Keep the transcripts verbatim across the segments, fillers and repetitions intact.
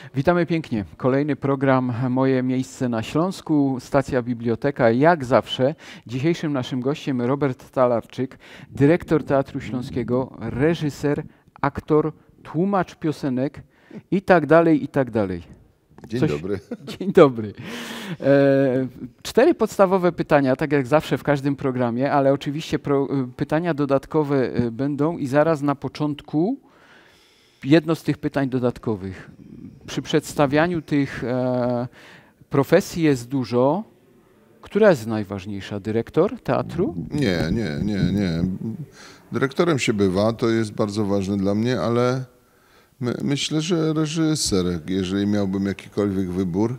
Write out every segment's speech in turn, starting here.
Witamy pięknie. Kolejny program Moje miejsce na Śląsku, stacja Biblioteka. Jak zawsze dzisiejszym naszym gościem Robert Talarczyk, dyrektor Teatru Śląskiego, reżyser, aktor, tłumacz piosenek i tak dalej, i tak dalej. Dzień Coś... dobry. Dzień dobry. E, cztery podstawowe pytania, tak jak zawsze w każdym programie, ale oczywiście pro, pytania dodatkowe będą i zaraz na początku jedno z tych pytań dodatkowych. Przy przedstawianiu tych e, profesji jest dużo. Która jest najważniejsza? Dyrektor teatru? Nie, nie, nie, nie. Dyrektorem się bywa, to jest bardzo ważne dla mnie, ale my, myślę, że reżyser, jeżeli miałbym jakikolwiek wybór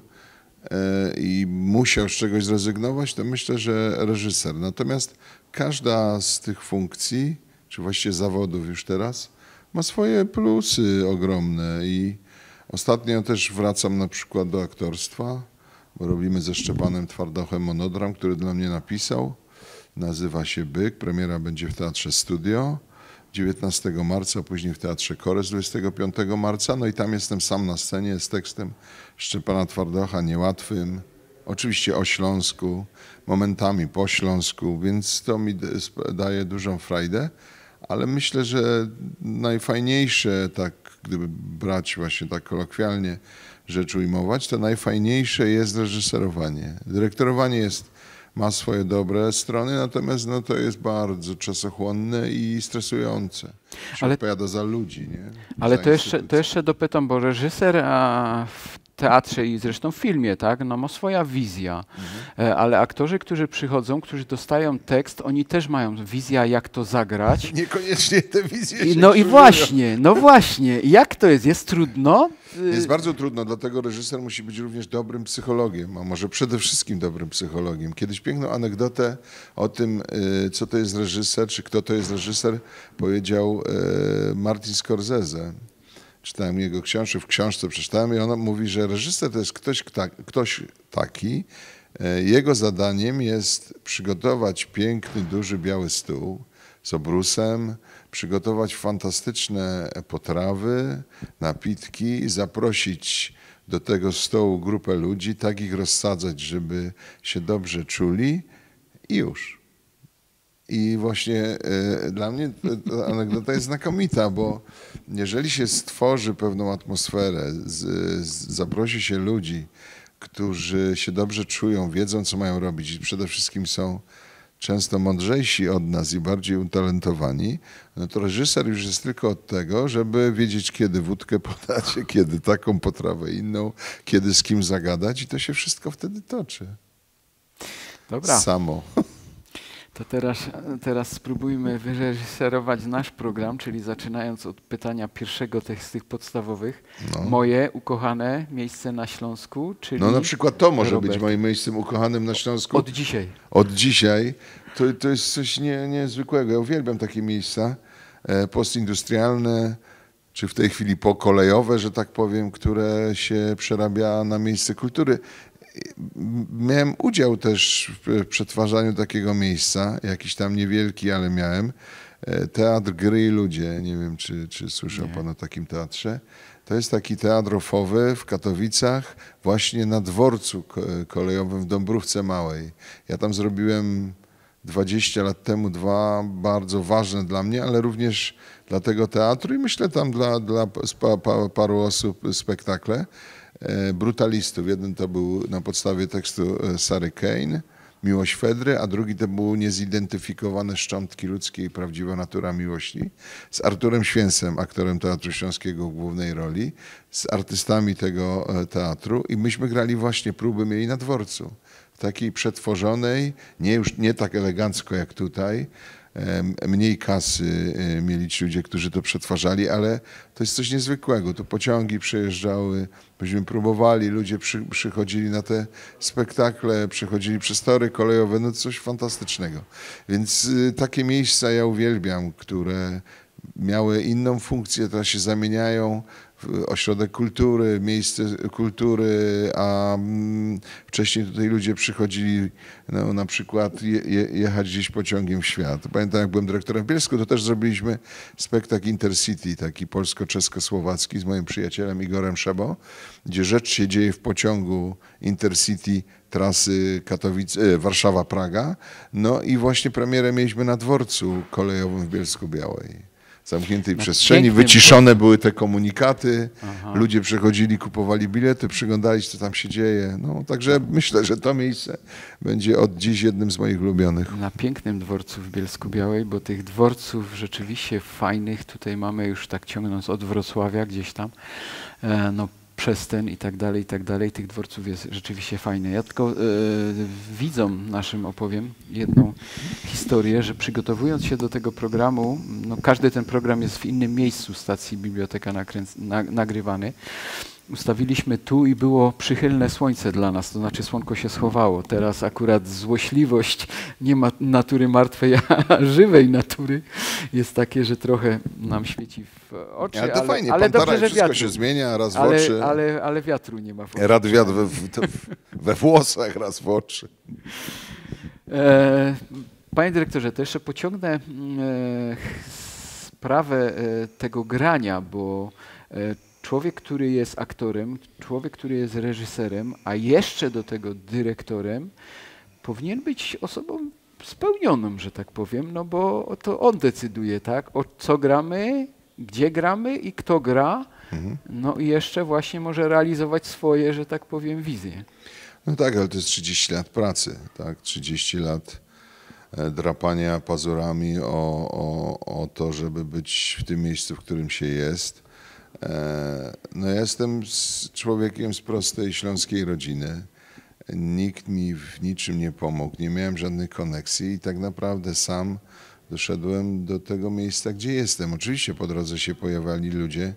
e, i musiał z czegoś zrezygnować, to myślę, że reżyser. Natomiast każda z tych funkcji, czy właściwie zawodów już teraz, ma swoje plusy ogromne i ostatnio też wracam na przykład do aktorstwa, bo robimy ze Szczepanem Twardochem monodram, który dla mnie napisał. Nazywa się Byk. Premiera będzie w Teatrze Studio dziewiętnastego marca, później w Teatrze Kores dwudziestego piątego marca. No i tam jestem sam na scenie z tekstem Szczepana Twardocha, niełatwym. Oczywiście o Śląsku, momentami po Śląsku, więc to mi daje dużą frajdę. Ale myślę, że najfajniejsze, tak gdyby brać właśnie tak kolokwialnie rzecz ujmować, to najfajniejsze jest reżyserowanie. Dyrektorowanie jest, ma swoje dobre strony, natomiast no, to jest bardzo czasochłonne i stresujące. Się Ale, odpowiada za ludzi, nie? Ale za to jeszcze, to jeszcze dopytam, bo reżyser a w teatrze i zresztą w filmie, tak, no ma swoja wizja, mhm. ale aktorzy, którzy przychodzą, którzy dostają tekst, oni też mają wizję, jak to zagrać. Niekoniecznie te wizje I, się No krzyżują. i właśnie, no właśnie. Jak to jest? Jest trudno? Jest bardzo trudno, dlatego reżyser musi być również dobrym psychologiem, a może przede wszystkim dobrym psychologiem. Kiedyś piękną anegdotę o tym, co to jest reżyser, czy kto to jest reżyser, powiedział Martin Scorsese. Czytałem jego książkę, w książce przeczytałem i ona mówi, że reżyser to jest ktoś, ktoś taki, jego zadaniem jest przygotować piękny, duży, biały stół z obrusem, przygotować fantastyczne potrawy, napitki, zaprosić do tego stołu grupę ludzi, tak ich rozsadzać, żeby się dobrze czuli i już. I właśnie e, dla mnie ta anegdota jest znakomita, bo jeżeli się stworzy pewną atmosferę, z, z, zaprosi się ludzi, którzy się dobrze czują, wiedzą, co mają robić i przede wszystkim są często mądrzejsi od nas i bardziej utalentowani, no to reżyser już jest tylko od tego, żeby wiedzieć, kiedy wódkę podać, kiedy taką potrawę inną, kiedy z kim zagadać i to się wszystko wtedy toczy. Dobra. Samo. To teraz, teraz spróbujmy wyreżyserować nasz program, czyli zaczynając od pytania pierwszego tych, z tych podstawowych. No. Moje ukochane miejsce na Śląsku, czyli No na przykład to może Robert. być moim miejscem ukochanym na Śląsku. Od dzisiaj. Od dzisiaj. To, to jest coś nie, niezwykłego. Ja uwielbiam takie miejsca e, postindustrialne, czy w tej chwili pokolejowe, że tak powiem, które się przerabia na miejsce kultury. Miałem udział też w przetwarzaniu takiego miejsca, jakiś tam niewielki, ale miałem. Teatr Gry i Ludzie, nie wiem, czy, czy słyszał nie. Pan o takim teatrze. To jest taki teatr rofowy w Katowicach, właśnie na dworcu kolejowym w Dąbrówce Małej. Ja tam zrobiłem dwadzieścia lat temu dwa bardzo ważne dla mnie, ale również dla tego teatru i myślę tam dla, dla paru osób spektakle. Brutalistów. Jeden to był na podstawie tekstu Sary Kane, Miłość Fedry, a drugi to był Niezidentyfikowane szczątki ludzkiej, prawdziwa natura miłości, z Arturem Święsem, aktorem Teatru Śląskiego w głównej roli, z artystami tego teatru i myśmy grali właśnie próby mieli na dworcu. W takiej przetworzonej, nie już nie tak elegancko jak tutaj, mniej kasy mieli ci ludzie, którzy to przetwarzali, ale to jest coś niezwykłego. Tu pociągi przejeżdżały, myśmy próbowali, ludzie przy, przychodzili na te spektakle, przechodzili przez tory kolejowe, no coś fantastycznego. Więc takie miejsca ja uwielbiam, które miały inną funkcję, teraz się zamieniają w ośrodek kultury, miejsce kultury, a wcześniej tutaj ludzie przychodzili no, na przykład je, je, jechać gdzieś pociągiem w świat. Pamiętam, jak byłem dyrektorem w Bielsku, to też zrobiliśmy spektakl Intercity, taki polsko-czesko-słowacki z moim przyjacielem Igorem Szebo, gdzie rzecz się dzieje w pociągu Intercity trasy Katowice, Warszawa-Praga. No i właśnie premierę mieliśmy na dworcu kolejowym w Bielsku-Białej. Zamkniętej Na przestrzeni, pięknym wyciszone były te komunikaty, Aha. ludzie przychodzili, kupowali bilety, przyglądali się, co tam się dzieje. No, także myślę, że to miejsce będzie od dziś jednym z moich ulubionych. Na pięknym dworcu w Bielsku-Białej, bo tych dworców rzeczywiście fajnych tutaj mamy już tak ciągnąc od Wrocławia gdzieś tam, e, no Przestęn i tak dalej, i tak dalej. Tych dworców jest rzeczywiście fajne. Ja tylko e, widzom naszym opowiem jedną historię, że przygotowując się do tego programu, no każdy ten program jest w innym miejscu stacji Biblioteka nakręc- na, nagrywany. Ustawiliśmy tu i było przychylne słońce dla nas, to znaczy słonko się schowało. Teraz akurat złośliwość nie ma natury martwej, a żywej natury jest takie, że trochę nam świeci w oczy. Ale to ale, fajnie, ale dobrze, Pantara, że wszystko wiatru. się zmienia, raz w ale, oczy. ale, ale wiatru nie ma w oczy. Rad wiatr we, w- we włosach, raz w oczy. E, panie dyrektorze, to jeszcze pociągnę e, sprawę e, tego grania, bo e, człowiek, który jest aktorem, człowiek, który jest reżyserem, a jeszcze do tego dyrektorem, powinien być osobą spełnioną, że tak powiem, no bo to on decyduje, tak, o co gramy, gdzie gramy i kto gra, Mhm. no i jeszcze właśnie może realizować swoje, że tak powiem, wizje. No tak, ale to jest trzydzieści lat pracy, tak? trzydzieści lat e, drapania pazurami o, o, o to, żeby być w tym miejscu, w którym się jest. E, No ja jestem z człowiekiem z prostej śląskiej rodziny. Nikt mi w niczym nie pomógł, nie miałem żadnych koneksji i tak naprawdę sam doszedłem do tego miejsca, gdzie jestem. Oczywiście po drodze się pojawiali ludzie,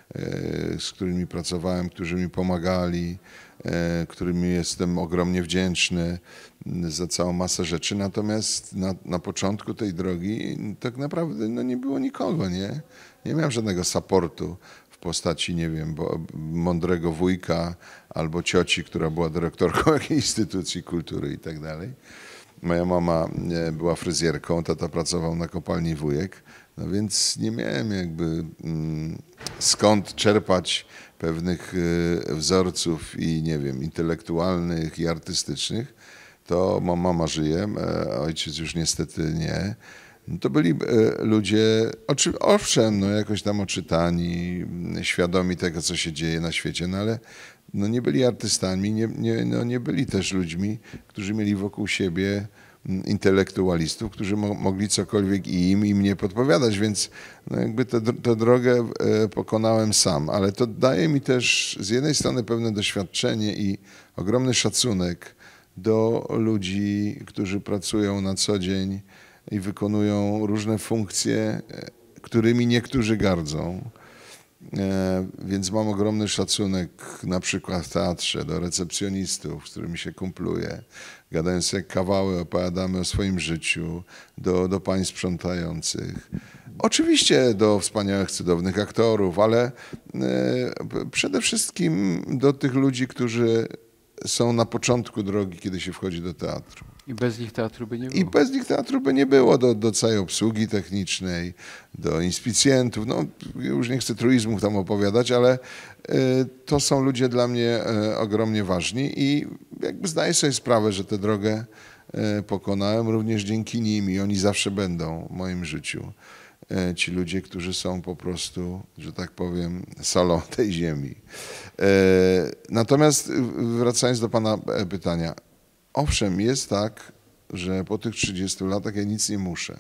e, z którymi pracowałem, którzy mi pomagali, e, którym jestem ogromnie wdzięczny za całą masę rzeczy. Natomiast na, na początku tej drogi tak naprawdę no, nie było nikogo, nie? Nie miałem żadnego supportu w postaci, nie wiem, bo, mądrego wujka albo cioci, która była dyrektorką jakiejś instytucji kultury i tak dalej. Moja mama e, była fryzjerką, tata pracował na kopalni Wujek, no więc nie miałem jakby mm, skąd czerpać pewnych e, wzorców i nie wiem, intelektualnych i artystycznych. To mo- mama żyje, e, ojciec już niestety nie. No to byli e, ludzie, oczy, owszem, no jakoś tam oczytani, m, świadomi tego, co się dzieje na świecie, no ale no nie byli artystami, nie, nie, no nie byli też ludźmi, którzy mieli wokół siebie mm, intelektualistów, którzy mo mogli cokolwiek i im, i mnie podpowiadać, więc no jakby tę tę drogę e, pokonałem sam, ale to daje mi też z jednej strony pewne doświadczenie i ogromny szacunek do ludzi, którzy pracują na co dzień i wykonują różne funkcje, e, którymi niektórzy gardzą. E, Więc mam ogromny szacunek na przykład w teatrze do recepcjonistów, z którymi się kumpluję, gadając jak kawały, opowiadamy o swoim życiu, do, do pań sprzątających. Oczywiście do wspaniałych, cudownych aktorów, ale e, p- przede wszystkim do tych ludzi, którzy są na początku drogi, kiedy się wchodzi do teatru. I bez nich teatru by nie było. I bez nich teatru by nie było, do, do całej obsługi technicznej, do inspicjentów. No, już nie chcę truizmów tam opowiadać, ale y, to są ludzie dla mnie y, ogromnie ważni i jakby zdaję sobie sprawę, że tę drogę y, pokonałem również dzięki nim i oni zawsze będą w moim życiu. Y, ci ludzie, którzy są po prostu, że tak powiem, solą tej ziemi. Y, natomiast y, wracając do pana e, pytania, owszem, jest tak, że po tych trzydziestu latach ja nic nie muszę.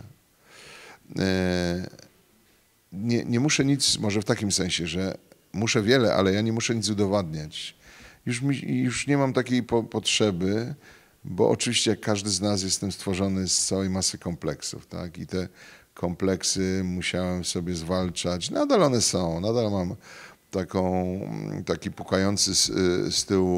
E, Nie, nie muszę nic, może w takim sensie, że muszę wiele, ale ja nie muszę nic udowadniać. Już, mi, już nie mam takiej po, potrzeby, bo oczywiście jak każdy z nas jestem stworzony z całej masy kompleksów, tak? I te kompleksy musiałem sobie zwalczać. Nadal one są, nadal mam taką, taki pukający z, z tyłu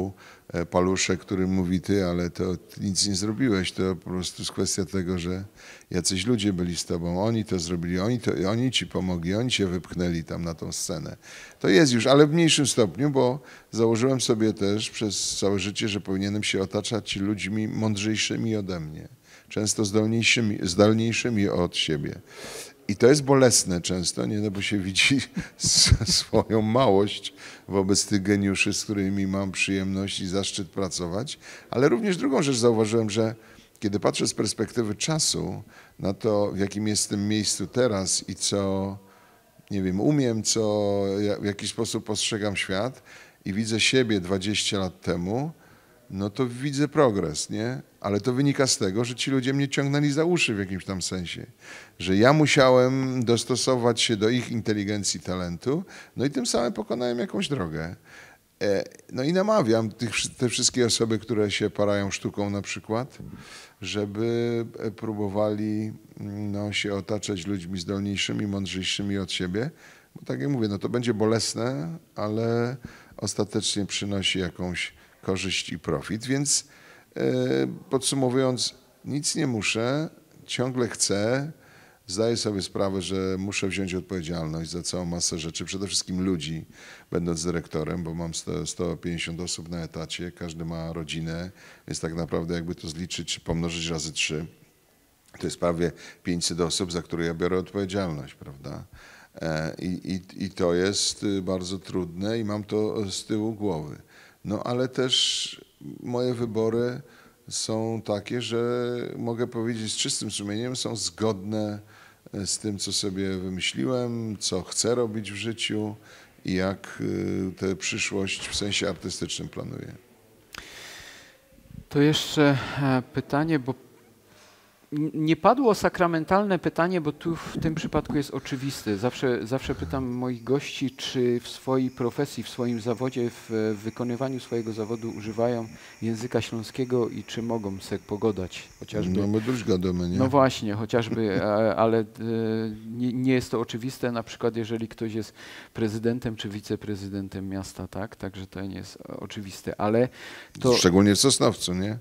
paluszek, który mówi ty, ale to ty nic nie zrobiłeś, to po prostu jest kwestia tego, że jacyś ludzie byli z tobą, oni to zrobili, oni, to, oni ci pomogli, oni cię wypchnęli tam na tą scenę. To jest już, ale w mniejszym stopniu, bo założyłem sobie też przez całe życie, że powinienem się otaczać ludźmi mądrzejszymi ode mnie, często zdolniejszymi, zdolniejszymi od siebie. I to jest bolesne często, nie? No bo się widzi swoją małość wobec tych geniuszy, z którymi mam przyjemność i zaszczyt pracować. Ale również drugą rzecz zauważyłem, że kiedy patrzę z perspektywy czasu na to, w jakim jestem miejscu teraz i co, nie wiem, umiem, co, w jaki sposób postrzegam świat i widzę siebie dwadzieścia lat temu, no to widzę progres, nie? Ale to wynika z tego, że ci ludzie mnie ciągnęli za uszy w jakimś tam sensie. Że ja musiałem dostosować się do ich inteligencji, talentu, no i tym samym pokonałem jakąś drogę. No i namawiam tych, te wszystkie osoby, które się parają sztuką na przykład, żeby próbowali no, się otaczać ludźmi zdolniejszymi, mądrzejszymi od siebie. Bo tak jak mówię, no to będzie bolesne, ale ostatecznie przynosi jakąś korzyść i profit, więc e, podsumowując, nic nie muszę, ciągle chcę, zdaję sobie sprawę, że muszę wziąć odpowiedzialność za całą masę rzeczy, przede wszystkim ludzi, będąc dyrektorem, bo mam sto, sto pięćdziesiąt osób na etacie, każdy ma rodzinę, więc tak naprawdę jakby to zliczyć czy pomnożyć razy trzy, to jest prawie pięćset osób, za które ja biorę odpowiedzialność, prawda? E, i, i, I to jest bardzo trudne i mam to z tyłu głowy. No ale też moje wybory są takie, że mogę powiedzieć z czystym sumieniem, są zgodne z tym, co sobie wymyśliłem, co chcę robić w życiu i jak tę przyszłość w sensie artystycznym planuję. To jeszcze pytanie, bo nie padło sakramentalne pytanie, bo tu w tym przypadku jest oczywiste. Zawsze, zawsze pytam moich gości, czy w swojej profesji, w swoim zawodzie, w wykonywaniu swojego zawodu używają języka śląskiego i czy mogą se pogodać. Chociażby, no my też gadamy, nie? No właśnie, chociażby, ale nie, nie jest to oczywiste, na przykład jeżeli ktoś jest prezydentem czy wiceprezydentem miasta, tak? Także to nie jest oczywiste, ale to... Szczególnie w Sosnowcu, nie?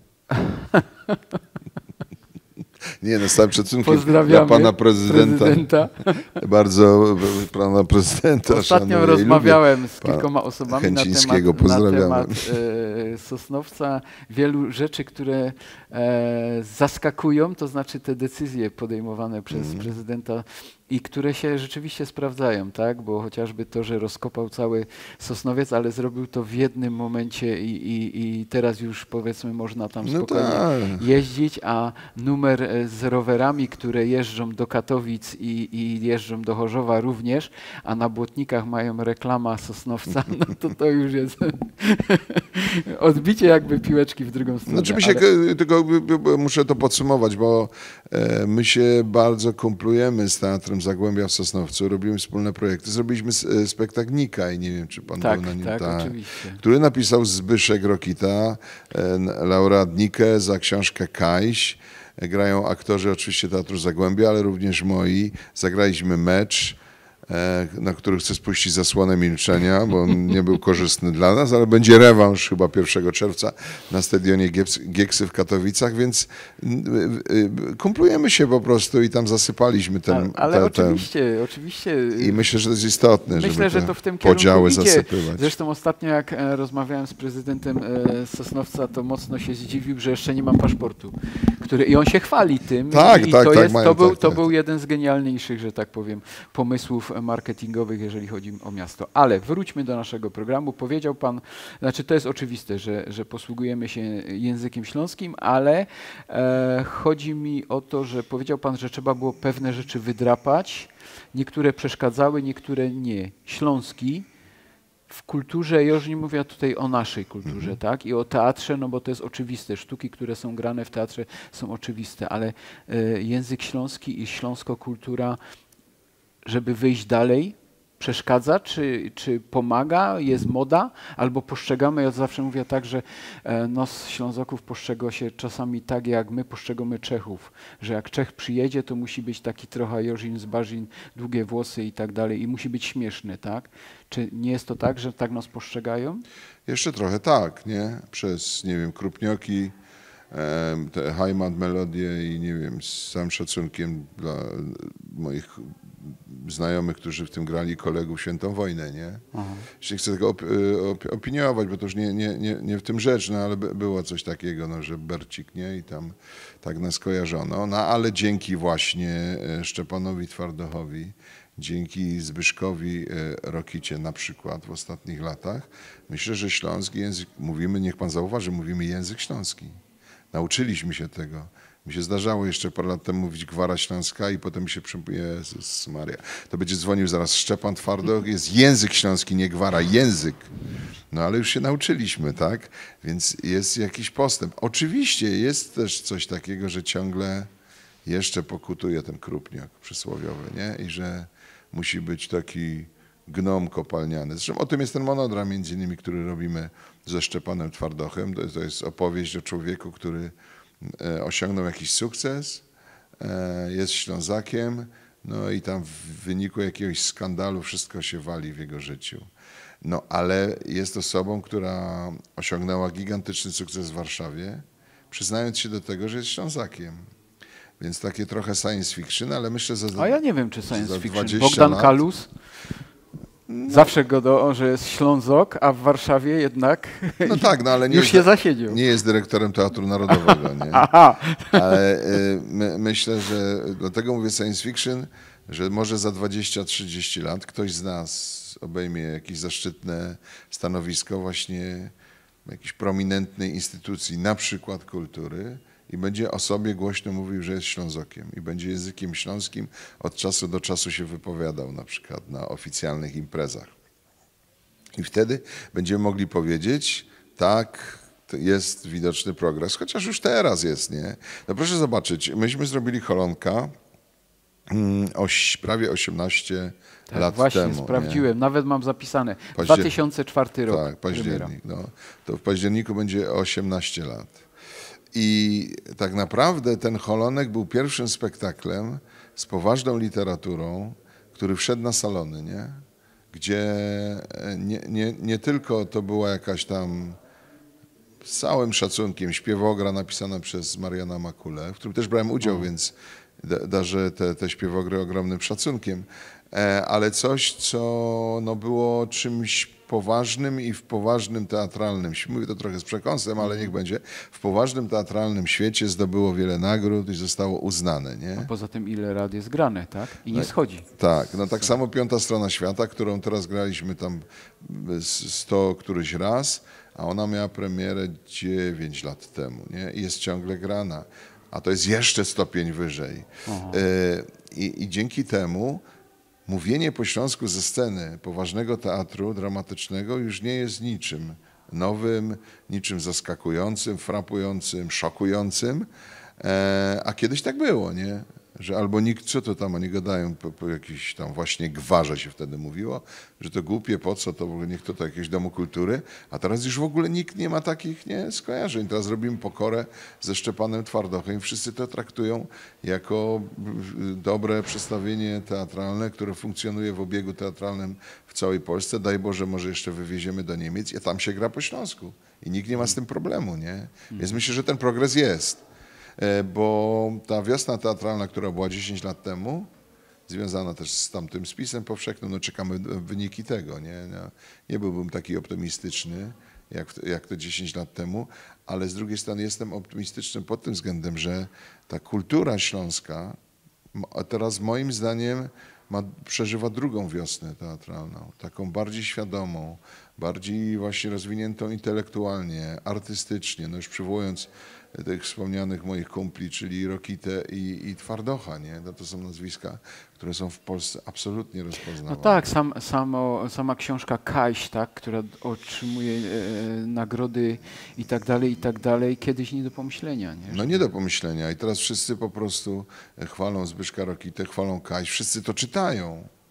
Nie, no z całym szacunkiem dla pana prezydenta. prezydenta. Bardzo pana prezydenta. Ostatnio rozmawiałem z kilkoma osobami na temat, na temat e, Sosnowca. Wielu rzeczy, które e, zaskakują, to znaczy te decyzje podejmowane przez mm. prezydenta i które się rzeczywiście sprawdzają, tak? Bo chociażby to, że rozkopał cały Sosnowiec, ale zrobił to w jednym momencie i, i, i teraz już powiedzmy można tam spokojnie no tak. jeździć, a numer z rowerami, które jeżdżą do Katowic i, i jeżdżą do Chorzowa również, a na błotnikach mają reklama Sosnowca, no to to już jest odbicie jakby piłeczki w drugą stronę. Znaczy my się, ale... tylko muszę to podsumować, bo my się bardzo kumplujemy z Teatrem Zagłębia w Sosnowcu, robimy wspólne projekty. Zrobiliśmy spektakl Nika i nie wiem, czy pan tak, był na nim. Tak, ta, oczywiście. Który napisał Zbyszek Rokita, laureat Nikę za książkę Kajś. Grają aktorzy oczywiście Teatru Zagłębia, ale również moi. Zagraliśmy mecz, na który chcę spuścić zasłonę milczenia, bo on nie był korzystny dla nas, ale będzie rewanż chyba pierwszego czerwca na stadionie Gieksy w Katowicach, więc kumplujemy się po prostu i tam zasypaliśmy ten... Ale, ale te, oczywiście, ten... oczywiście. I myślę, że to jest istotne, myślę, żeby że te to w tym podziały idzie. zasypywać. Zresztą ostatnio jak rozmawiałem z prezydentem Sosnowca, to mocno się zdziwił, że jeszcze nie mam paszportu. Który, I on się chwali tym. Tak, i tak, to, tak, jest, mają, to, był, tak, to tak. był jeden z genialniejszych, że tak powiem, pomysłów marketingowych, jeżeli chodzi o miasto. Ale wróćmy do naszego programu. Powiedział pan, znaczy to jest oczywiste, że, że posługujemy się językiem śląskim, ale e, chodzi mi o to, że powiedział pan, że trzeba było pewne rzeczy wydrapać. Niektóre przeszkadzały, niektóre nie. Śląski w kulturze, ja już nie mówię tutaj o naszej kulturze, mm-hmm. tak? I o teatrze, no bo to jest oczywiste. Sztuki, które są grane w teatrze są oczywiste, ale y, język śląski i śląsko kultura, żeby wyjść dalej, przeszkadza, czy, czy pomaga, jest moda, albo postrzegamy, ja zawsze mówię tak, że e, nos Ślązoków postrzega się czasami tak, jak my postrzegamy Czechów, że jak Czech przyjedzie, to musi być taki trochę Jorzin z Barzin, długie włosy i tak dalej i musi być śmieszny, tak? Czy nie jest to tak, że tak nas postrzegają? Jeszcze trochę tak, nie? Przez, nie wiem, Krupnioki, em, te Heimat melodie i nie wiem, z całym szacunkiem dla moich znajomych, którzy w tym grali, kolegów, Świętą Wojnę, nie? Aha. Jeszcze nie chcę tego op op opiniować, bo to już nie, nie, nie, nie w tym rzecz, no ale by, było coś takiego, no, że Bercik, nie? I tam tak nas kojarzono. No ale dzięki właśnie Szczepanowi Twardochowi, dzięki Zbyszkowi Rokicie na przykład w ostatnich latach, myślę, że śląski język, mówimy, niech pan zauważy, mówimy język śląski. Nauczyliśmy się tego. Mi się zdarzało jeszcze parę lat temu mówić gwara śląska i potem mi się przypomniał, Jezus Maria, to będzie dzwonił zaraz Szczepan Twardoch, jest język śląski, nie gwara, język. No ale już się nauczyliśmy, tak? Więc jest jakiś postęp. Oczywiście jest też coś takiego, że ciągle jeszcze pokutuje ten krupniak przysłowiowy, nie? I że musi być taki gnom kopalniany. Zresztą o tym jest ten monodram między innymi, który robimy ze Szczepanem Twardochem. To jest, to jest opowieść o człowieku, który osiągnął jakiś sukces, jest Ślązakiem, no i tam w wyniku jakiegoś skandalu wszystko się wali w jego życiu. No ale jest osobą, która osiągnęła gigantyczny sukces w Warszawie, przyznając się do tego, że jest Ślązakiem. Więc takie trochę science fiction, ale myślę, że za A ja nie wiem, czy science za fiction. dwadzieścia Bogdan lat, Kalus? No. Zawsze go do, że jest Ślązok, a w Warszawie jednak no tak, no, ale nie już jest, się zasiedział. Nie jest dyrektorem Teatru Narodowego, nie? Aha. Ale y, my, myślę, że dlatego mówię science fiction, że może za dwadzieścia trzydzieści lat ktoś z nas obejmie jakieś zaszczytne stanowisko właśnie jakiejś prominentnej instytucji, na przykład kultury, i będzie o sobie głośno mówił, że jest Ślązokiem i będzie językiem śląskim od czasu do czasu się wypowiadał na przykład na oficjalnych imprezach. I wtedy będziemy mogli powiedzieć, tak, jest widoczny progres, chociaż już teraz jest, nie? No proszę zobaczyć, myśmy zrobili Holonka oś, prawie osiemnaście tak, lat właśnie, temu. Właśnie, sprawdziłem, nie? Nawet mam zapisane. Paździer... dwa tysiące czwarty rok. Tak, październik. No, to w październiku będzie osiemnaście lat. I tak naprawdę ten Holonek był pierwszym spektaklem z poważną literaturą, który wszedł na salony, nie? Gdzie nie, nie, nie tylko to była jakaś tam z całym szacunkiem śpiewogra napisana przez Mariana Makulę, w którym też brałem udział, o. więc darzę te, te śpiewogry ogromnym szacunkiem, ale coś, co no było czymś poważnym i w poważnym teatralnym, mówię to trochę z przekąsem, ale niech będzie, w poważnym teatralnym świecie zdobyło wiele nagród i zostało uznane, nie? A poza tym ile rad jest grane, tak? I nie tak, schodzi. Tak, no tak samo Piąta Strona Świata, którą teraz graliśmy tam sto któryś raz, a ona miała premierę dziewięć lat temu, nie? I jest ciągle grana, a to jest jeszcze stopień wyżej. I, i dzięki temu mówienie po śląsku ze sceny poważnego teatru dramatycznego już nie jest niczym nowym, niczym zaskakującym, frapującym, szokującym, a kiedyś tak było, nie? Że albo nikt, co to tam oni gadają, po, po jakiejś tam właśnie gwarze się wtedy mówiło, że to głupie, po co, to w ogóle niech to, to jakieś domu kultury, a teraz już w ogóle nikt nie ma takich nie, skojarzeń. Teraz robimy pokorę ze Szczepanem Twardochem i wszyscy to traktują jako dobre przedstawienie teatralne, które funkcjonuje w obiegu teatralnym w całej Polsce. Daj Boże, może jeszcze wywieziemy do Niemiec i tam się gra po śląsku i nikt nie ma z tym problemu, nie? Więc myślę, że ten progres jest. Bo ta wiosna teatralna, która była dziesięć lat temu, związana też z tamtym spisem powszechnym, no czekamy wyniki tego, nie? No, nie byłbym taki optymistyczny jak, jak to dziesięć lat temu, ale z drugiej strony jestem optymistyczny pod tym względem, że ta kultura śląska teraz moim zdaniem ma, przeżywa drugą wiosnę teatralną, taką bardziej świadomą, bardziej właśnie rozwiniętą intelektualnie, artystycznie, no już przywołując tych wspomnianych moich kumpli, czyli Rokitę i, i Twardocha, nie? No to są nazwiska, które są w Polsce absolutnie rozpoznawalne. No tak, sam, samo, sama książka Kaś, tak, która otrzymuje e, nagrody i tak dalej, i tak dalej, kiedyś nie do pomyślenia. Nie? No nie do pomyślenia i teraz wszyscy po prostu chwalą Zbyszka Rokitę, chwalą Kaś, wszyscy to czytają.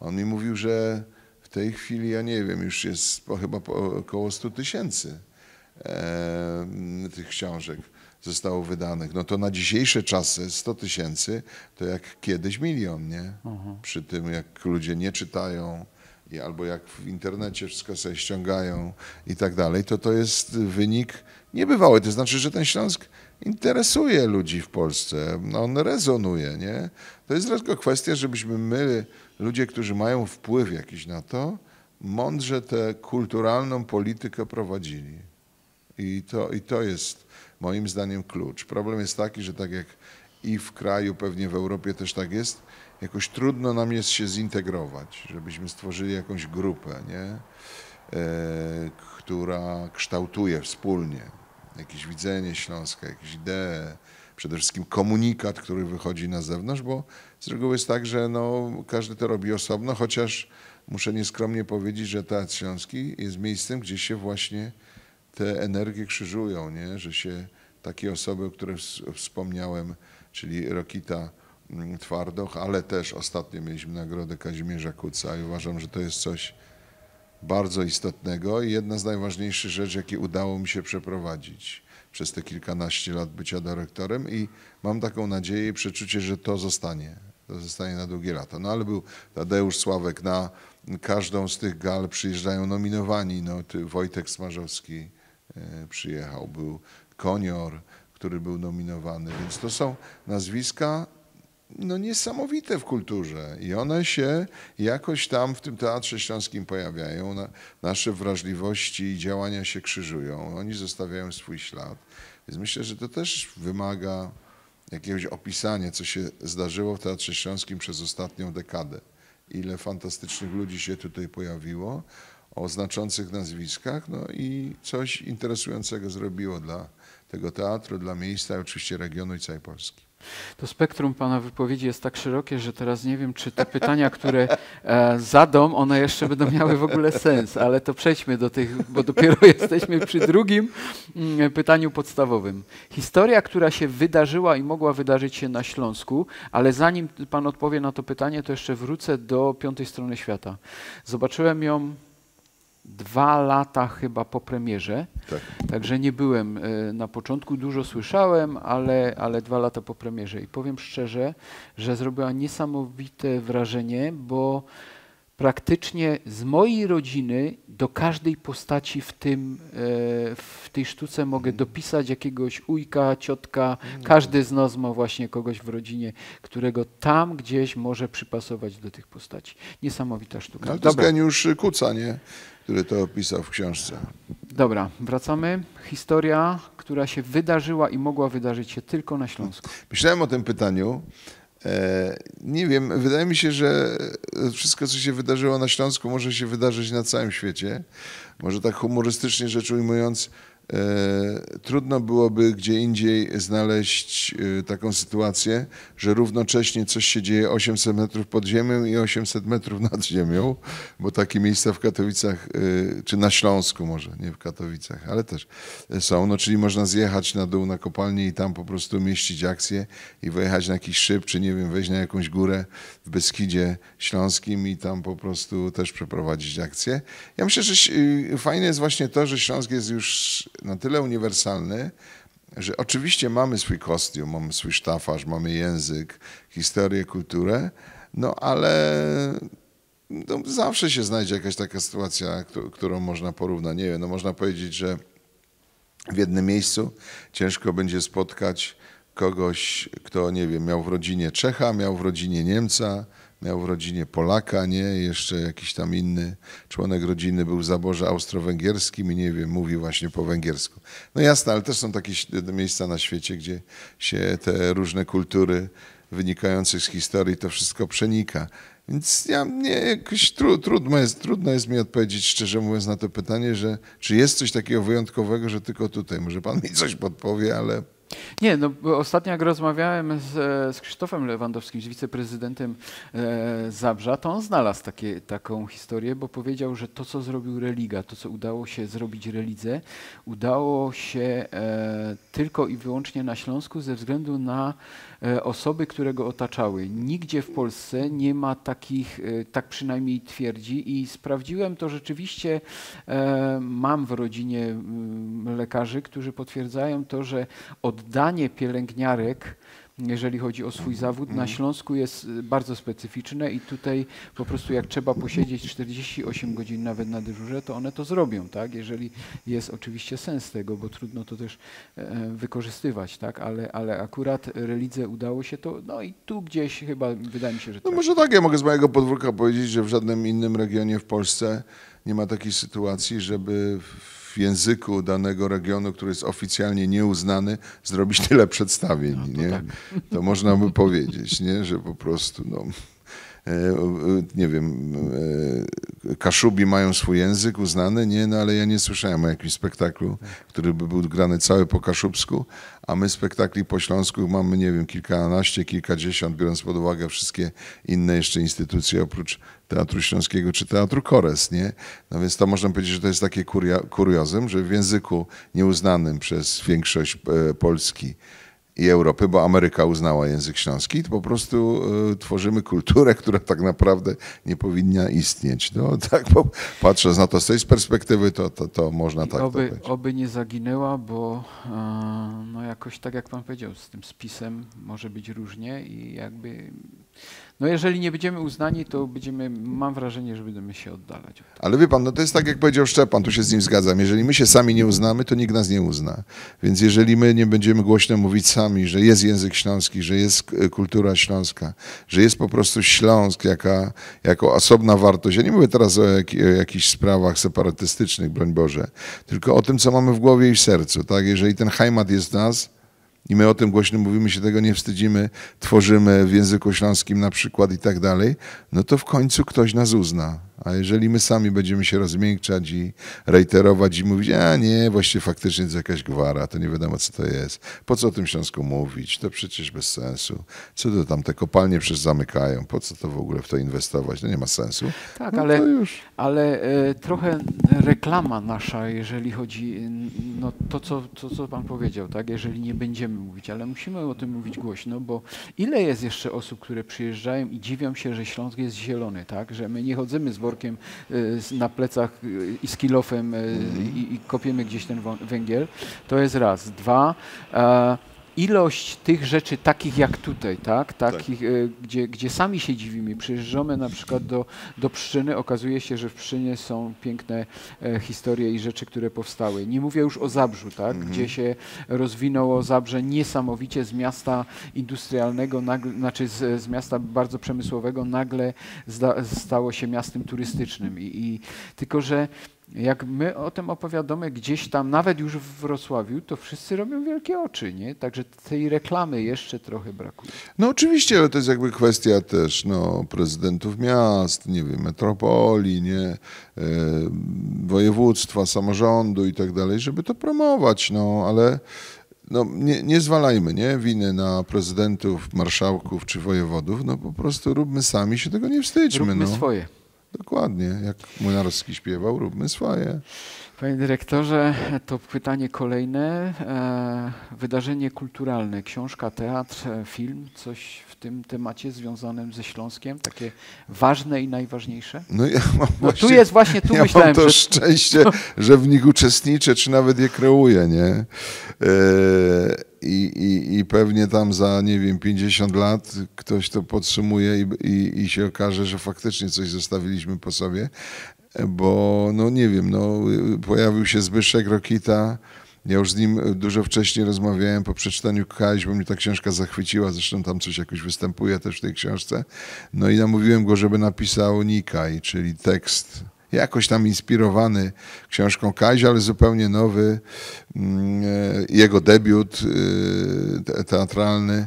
On mi mówił, że w tej chwili, ja nie wiem, już jest po, chyba po, około stu tysięcy e, tych książek zostało wydanych. No to na dzisiejsze czasy sto tysięcy to jak kiedyś milion, nie? Uh-huh. Przy tym jak ludzie nie czytają i albo jak w internecie wszystko sobie ściągają i tak dalej, to to jest wynik niebywały. To znaczy, że ten Śląsk interesuje ludzi w Polsce. No on rezonuje, nie? To jest tylko kwestia, żebyśmy my, ludzie, którzy mają wpływ jakiś na to, mądrze tę kulturalną politykę prowadzili. I to, i to jest moim zdaniem klucz. Problem jest taki, że tak jak i w kraju, pewnie w Europie też tak jest, jakoś trudno nam jest się zintegrować, żebyśmy stworzyli jakąś grupę, nie? E, która kształtuje wspólnie jakieś widzenie Śląska, jakieś idee, przede wszystkim komunikat, który wychodzi na zewnątrz, bo z reguły jest tak, że no, każdy to robi osobno, chociaż muszę nieskromnie powiedzieć, że Teatr Śląski jest miejscem, gdzie się właśnie te energie krzyżują, nie? Że się takie osoby, o których wspomniałem, czyli Rokita Twardoch, ale też ostatnio mieliśmy nagrodę Kazimierza Kuca i uważam, że to jest coś bardzo istotnego i jedna z najważniejszych rzeczy, jakie udało mi się przeprowadzić przez te kilkanaście lat bycia dyrektorem i mam taką nadzieję i przeczucie, że to zostanie. To zostanie na długie lata. No ale był Tadeusz Sławek, na każdą z tych gal przyjeżdżają nominowani. No, Wojtek Smarzowski e, przyjechał, był Konior, który był nominowany, więc to są nazwiska no, niesamowite w kulturze i one się jakoś tam w tym Teatrze Śląskim pojawiają. Na, nasze wrażliwości i działania się krzyżują. Oni zostawiają swój ślad. Więc myślę, że to też wymaga jakiegoś opisania, co się zdarzyło w Teatrze Śląskim przez ostatnią dekadę. Ile fantastycznych ludzi się tutaj pojawiło, o znaczących nazwiskach, no i coś interesującego zrobiło dla tego teatru, dla miejsca, oczywiście regionu i całej Polski. To spektrum pana wypowiedzi jest tak szerokie, że teraz nie wiem, czy te pytania, które e, zadam, one jeszcze będą miały w ogóle sens, ale to przejdźmy do tych, bo dopiero jesteśmy przy drugim mm, pytaniu podstawowym. Historia, która się wydarzyła i mogła wydarzyć się na Śląsku, ale zanim pan odpowie na to pytanie, to jeszcze wrócę do Piątej Strony Świata. Zobaczyłem ją dwa lata chyba po premierze, tak. Także nie byłem na początku, dużo słyszałem, ale, ale dwa lata po premierze i powiem szczerze, że zrobiła niesamowite wrażenie, bo praktycznie z mojej rodziny do każdej postaci w tym, w tej sztuce mogę dopisać jakiegoś ujka, ciotka, każdy z nas ma właśnie kogoś w rodzinie, którego tam gdzieś może przypasować do tych postaci. Niesamowita sztuka. Ale to jest geniusz Kuca, nie? Który to opisał w książce. Dobra, wracamy. Historia, która się wydarzyła i mogła wydarzyć się tylko na Śląsku. Myślałem o tym pytaniu. E, nie wiem, wydaje mi się, że wszystko, co się wydarzyło na Śląsku, może się wydarzyć na całym świecie. Może tak humorystycznie rzecz ujmując, E, trudno byłoby gdzie indziej znaleźć e, taką sytuację, że równocześnie coś się dzieje osiemset metrów pod ziemią i osiemset metrów nad ziemią, bo takie miejsca w Katowicach, e, czy na Śląsku może, nie w Katowicach, ale też są, no czyli można zjechać na dół na kopalnię i tam po prostu mieścić akcję i wyjechać na jakiś szyb, czy nie wiem, wejść na jakąś górę w Beskidzie Śląskim i tam po prostu też przeprowadzić akcję. Ja myślę, że fajne jest właśnie to, że Śląsk jest już na tyle uniwersalny, że oczywiście mamy swój kostium, mamy swój sztafaż, mamy język, historię, kulturę, no ale no, zawsze się znajdzie jakaś taka sytuacja, którą można porównać. Nie wiem, no można powiedzieć, że w jednym miejscu ciężko będzie spotkać kogoś, kto, nie wiem, miał w rodzinie Czecha, miał w rodzinie Niemca, miał w rodzinie Polaka, nie? Jeszcze jakiś tam inny członek rodziny był w zaborze austro-węgierskim i nie wiem, mówi właśnie po węgiersku. No jasne, ale też są takie miejsca na świecie, gdzie się te różne kultury wynikające z historii, to wszystko przenika. Więc ja nie, jakoś tru, trudno, jest, trudno jest mi odpowiedzieć, szczerze mówiąc, na to pytanie, że czy jest coś takiego wyjątkowego, że tylko tutaj. Może pan mi coś podpowie, ale Nie, no bo ostatnio jak rozmawiałem z, z Krzysztofem Lewandowskim, z wiceprezydentem e, Zabrza, to on znalazł takie, taką historię, bo powiedział, że to, co zrobił Religa, to, co udało się zrobić Relidze, udało się e, tylko i wyłącznie na Śląsku ze względu na e, osoby, które go otaczały. Nigdzie w Polsce nie ma takich, e, tak przynajmniej twierdzi, i sprawdziłem to rzeczywiście. E, mam w rodzinie m, lekarzy, którzy potwierdzają to, że oddanie pielęgniarek, jeżeli chodzi o swój zawód, na Śląsku jest bardzo specyficzne i tutaj po prostu jak trzeba posiedzieć czterdzieści osiem godzin nawet na dyżurze, to one to zrobią, tak? Jeżeli jest oczywiście sens tego, bo trudno to też e, wykorzystywać, tak? Ale, ale akurat Relidze udało się to, no i tu gdzieś chyba wydaje mi się, że No tak. może tak, ja mogę z mojego podwórka powiedzieć, że w żadnym innym regionie w Polsce nie ma takiej sytuacji, żeby w języku danego regionu, który jest oficjalnie nieuznany, zrobić tyle przedstawień, No, to nie? tak. To można by powiedzieć, nie? Że po prostu, no, nie wiem, Kaszubi mają swój język uznany, nie? No ale ja nie słyszałem o jakimś spektaklu, który by był grany cały po kaszubsku, a my spektakli po śląsku mamy, nie wiem, kilkanaście, kilkadziesiąt, biorąc pod uwagę wszystkie inne jeszcze instytucje oprócz Teatru Śląskiego czy Teatru Kores, nie? No więc to można powiedzieć, że to jest takie kuriozum, że w języku nieuznanym przez większość Polski i Europy, bo Ameryka uznała język śląski, to po prostu y, tworzymy kulturę, która tak naprawdę nie powinna istnieć. No, tak, bo patrząc na to z tej perspektywy, to, to, to można I tak oby, powiedzieć. oby nie zaginęła, bo e, no jakoś tak jak pan powiedział, z tym spisem może być różnie i jakby, no jeżeli nie będziemy uznani, to będziemy, mam wrażenie, że będziemy się oddalać. Ale wie pan, no to jest tak jak powiedział Szczepan, tu się z nim zgadzam, jeżeli my się sami nie uznamy, to nikt nas nie uzna. Więc jeżeli my nie będziemy głośno mówić sami, że jest język śląski, że jest kultura śląska, że jest po prostu Śląsk jaka, jako osobna wartość. Ja nie mówię teraz o, jak, o jakichś sprawach separatystycznych, broń Boże, tylko o tym, co mamy w głowie i w sercu. Tak? Jeżeli ten heimat jest w nas, i my o tym głośno mówimy, się tego nie wstydzimy, tworzymy w języku śląskim na przykład i tak dalej, no to w końcu ktoś nas uzna. A jeżeli my sami będziemy się rozmiękczać i reiterować i mówić, a nie, właściwie faktycznie to jest jakaś gwara, to nie wiadomo co to jest, po co o tym Śląsku mówić, to przecież bez sensu. Co to tam, te kopalnie przecież zamykają, po co to w ogóle w to inwestować, to nie ma sensu. Tak, no ale, to już. ale e, trochę reklama nasza, jeżeli chodzi, no to co, to, co pan powiedział, tak, jeżeli nie będziemy mówić, ale musimy o tym mówić głośno, bo ile jest jeszcze osób, które przyjeżdżają i dziwią się, że Śląsk jest zielony, tak, że my nie chodzimy z workiem y, na plecach y, i z kilofem y, i, i kopiemy gdzieś ten węgiel, to jest raz. Dwa, e, ilość tych rzeczy takich jak tutaj, tak, takich, tak. Y, gdzie, gdzie sami się dziwimy, przyjeżdżamy na przykład do, do Pszczyny, okazuje się, że w Pszczynie są piękne e, historie i rzeczy, które powstały. Nie mówię już o Zabrzu, tak, mhm. gdzie się rozwinęło Zabrze niesamowicie z miasta industrialnego, nagle, znaczy z, z miasta bardzo przemysłowego nagle zda, stało się miastem turystycznym. I, i, tylko, że jak my o tym opowiadamy gdzieś tam, nawet już w Wrocławiu, to wszyscy robią wielkie oczy, nie? Także tej reklamy jeszcze trochę brakuje. No oczywiście, ale to jest jakby kwestia też no, prezydentów miast, nie wiem, metropolii, nie, e, województwa, samorządu i tak dalej, żeby to promować, no ale no, nie, nie zwalajmy nie, winy na prezydentów, marszałków czy wojewodów, no po prostu róbmy sami, się tego nie wstydźmy. Róbmy no. swoje. Dokładnie, jak Młynarski śpiewał, róbmy swoje. Panie dyrektorze, to pytanie kolejne. E, wydarzenie kulturalne, książka, teatr, film, coś w tym temacie związanym ze Śląskiem, takie ważne i najważniejsze? No, ja mam no właśnie, tu jest właśnie, tu ja myślałem, mam to że... szczęście, że w nich uczestniczę, czy nawet je kreuję, nie? E, i, i, I pewnie tam za, nie wiem, pięćdziesiąt lat ktoś to podsumuje i, i, i się okaże, że faktycznie coś zostawiliśmy po sobie. Bo no nie wiem, no, pojawił się Zbyszek Rokita, ja już z nim dużo wcześniej rozmawiałem po przeczytaniu Kajś, bo mnie ta książka zachwyciła, zresztą tam coś jakoś występuje też w tej książce. No i namówiłem go, żeby napisał Nikaj, czyli tekst jakoś tam inspirowany książką Kajś, ale zupełnie nowy, jego debiut teatralny.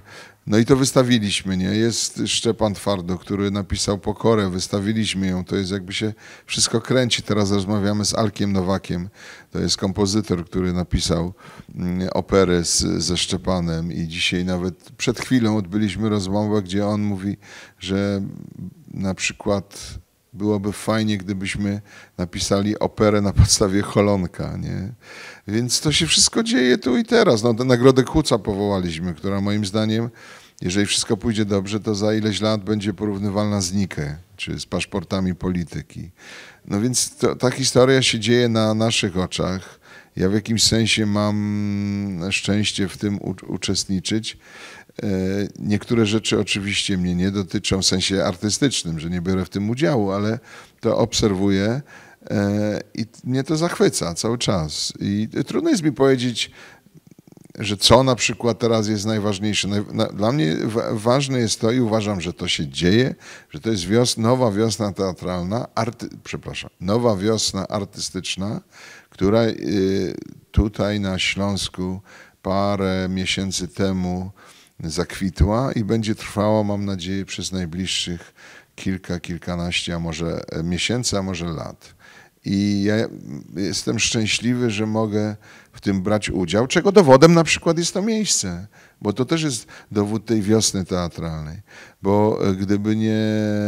No i to wystawiliśmy, nie? Jest Szczepan Twardo, który napisał Pokorę, wystawiliśmy ją, to jest jakby się wszystko kręci. Teraz rozmawiamy z Alkiem Nowakiem, to jest kompozytor, który napisał operę z, ze Szczepanem i dzisiaj nawet przed chwilą odbyliśmy rozmowę, gdzie on mówi, że na przykład byłoby fajnie, gdybyśmy napisali operę na podstawie Holonka, nie? Więc to się wszystko dzieje tu i teraz. No, tę Nagrodę Kuca powołaliśmy, która moim zdaniem, jeżeli wszystko pójdzie dobrze, to za ileś lat będzie porównywalna z Nikę, czy z paszportami polityki. No więc to, ta historia się dzieje na naszych oczach. Ja w jakimś sensie mam szczęście w tym u, uczestniczyć. Niektóre rzeczy oczywiście mnie nie dotyczą w sensie artystycznym, że nie biorę w tym udziału, ale to obserwuję i mnie to zachwyca cały czas. I trudno jest mi powiedzieć, że co na przykład teraz jest najważniejsze. Dla mnie ważne jest to i uważam, że to się dzieje, że to jest wios nowa wiosna teatralna, arty, przepraszam, nowa wiosna artystyczna, która tutaj na Śląsku parę miesięcy temu zakwitła i będzie trwała, mam nadzieję, przez najbliższych kilka, kilkanaście, a może miesięcy, a może lat. I ja jestem szczęśliwy, że mogę w tym brać udział, czego dowodem na przykład jest to miejsce, bo to też jest dowód tej wiosny teatralnej. Bo gdyby nie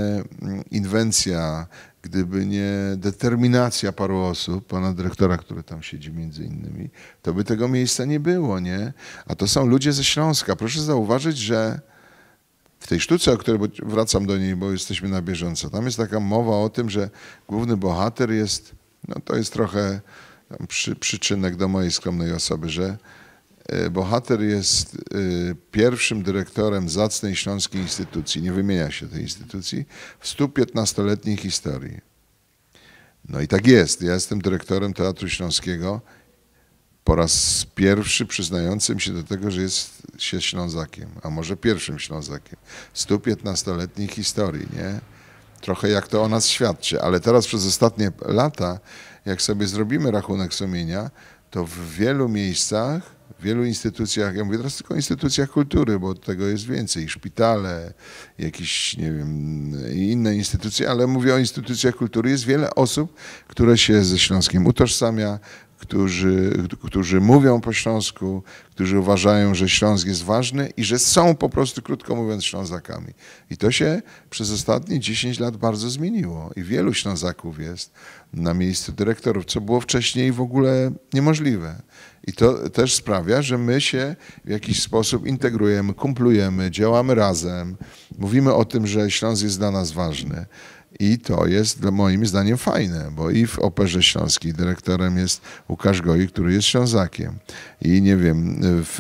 inwencja, gdyby nie determinacja paru osób, pana dyrektora, który tam siedzi między innymi, to by tego miejsca nie było, nie? A to są ludzie ze Śląska. Proszę zauważyć, że w tej sztuce, o której wracam do niej, bo jesteśmy na bieżąco, tam jest taka mowa o tym, że główny bohater jest, no to jest trochę przy, przyczynek do mojej skromnej osoby, że bohater jest pierwszym dyrektorem zacnej śląskiej instytucji, nie wymienia się tej instytucji, w stu piętnastoletniej historii. No i tak jest. Ja jestem dyrektorem Teatru Śląskiego po raz pierwszy przyznającym się do tego, że jest się Ślązakiem, a może pierwszym Ślązakiem. w stu piętnastoletniej historii, nie? Trochę jak to o nas świadczy, ale teraz przez ostatnie lata, jak sobie zrobimy rachunek sumienia, to w wielu miejscach, w wielu instytucjach, ja mówię teraz tylko o instytucjach kultury, bo tego jest więcej, szpitale, jakieś, nie wiem, inne instytucje, ale mówię o instytucjach kultury, jest wiele osób, które się ze Śląskiem utożsamia, którzy, którzy mówią po śląsku, którzy uważają, że Śląsk jest ważny i że są po prostu, krótko mówiąc, Ślązakami. I to się przez ostatnie dziesięć lat bardzo zmieniło i wielu Ślązaków jest na miejscu dyrektorów, co było wcześniej w ogóle niemożliwe. I to też sprawia, że my się w jakiś sposób integrujemy, kumplujemy, działamy razem, mówimy o tym, że Śląsk jest dla nas ważny. I to jest moim zdaniem fajne, bo i w Operze Śląskiej dyrektorem jest Łukasz Goi, który jest Ślązakiem. I nie wiem, w,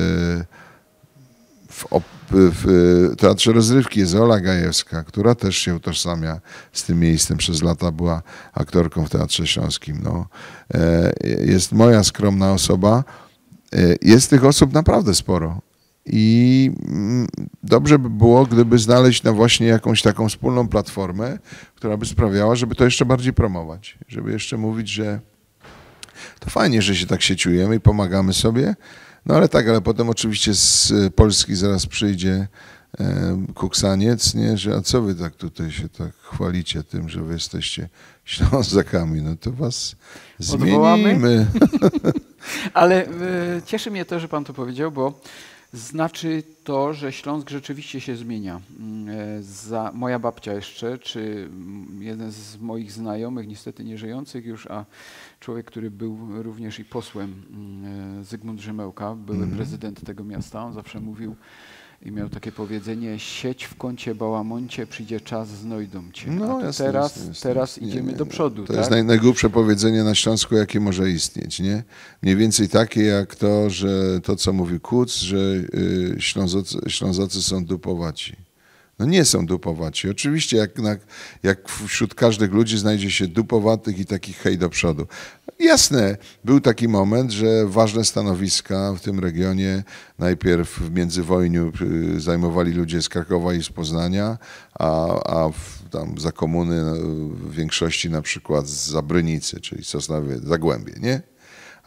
w, w Teatrze Rozrywki jest Ola Gajewska, która też się utożsamia z tym miejscem. Przez lata była aktorką w Teatrze Śląskim. No, jest moja skromna osoba. Jest tych osób naprawdę sporo. I dobrze by było, gdyby znaleźć na właśnie jakąś taką wspólną platformę, która by sprawiała, żeby to jeszcze bardziej promować. Żeby jeszcze mówić, że to fajnie, że się tak sieciujemy i pomagamy sobie. No ale tak, ale potem oczywiście z Polski zaraz przyjdzie kuksaniec, nie? Że a co wy tak tutaj się tak chwalicie tym, że wy jesteście Ślązakami, no to was zmienimy. Ale y, cieszy mnie to, że pan to powiedział, bo znaczy to, że Śląsk rzeczywiście się zmienia. Za, moja babcia jeszcze, czy jeden z moich znajomych, niestety nie żyjących już, a człowiek, który był również i posłem, Zygmunt Rzemełka, były mm. prezydent tego miasta, on zawsze mówił i miał takie powiedzenie: siedź w kącie bałamoncie, przyjdzie czas, znajdą cię. No, a jasne, teraz, jasne, jasne, teraz jasne. idziemy nie, nie, do przodu. To tak? jest naj, najgłupsze powiedzenie na Śląsku, jakie może istnieć, nie? Mniej więcej takie jak to, że to, co mówi Kuc, że y, Ślązacy, Ślązacy są dupowaci. No nie są dupowaci. Oczywiście jak, na, jak wśród każdych ludzi znajdzie się dupowatych i takich hej do przodu. Jasne, był taki moment, że ważne stanowiska w tym regionie najpierw w międzywojniu zajmowali ludzie z Krakowa i z Poznania, a, a w, tam za komuny w większości na przykład z Zabrynicy, czyli Sosnowie, Zagłębie, nie?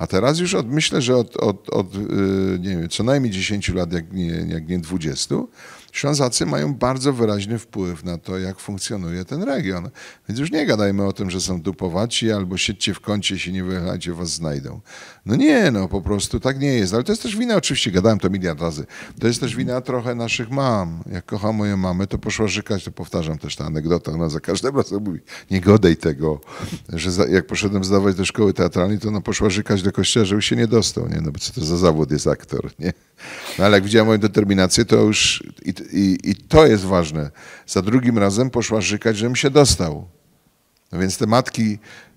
A teraz już od, myślę, że od, od, od nie wiem, co najmniej dziesięciu lat, jak nie, jak nie dwudziestu, Ślązacy mają bardzo wyraźny wpływ na to, jak funkcjonuje ten region. Więc już nie gadajmy o tym, że są dupowaci albo siedźcie w kącie, jeśli nie wyjechajcie, was znajdą. No nie, no po prostu tak nie jest. Ale to jest też wina, oczywiście gadałem to miliard razy, to jest też wina trochę naszych mam. Jak kocham moją mamę, to poszła żykać, to powtarzam też tę anegdotę, ona za każdym razem mówi, nie godaj tego, że za, jak poszedłem zdawać do szkoły teatralnej, to ona poszła żykać do kościoła, żeby się nie dostał, nie? No bo co to za zawód jest aktor, nie? No ale jak widziała moją determinację, to już i, i, i to jest ważne. Za drugim razem poszła żykać, żebym się dostał. No więc te matki,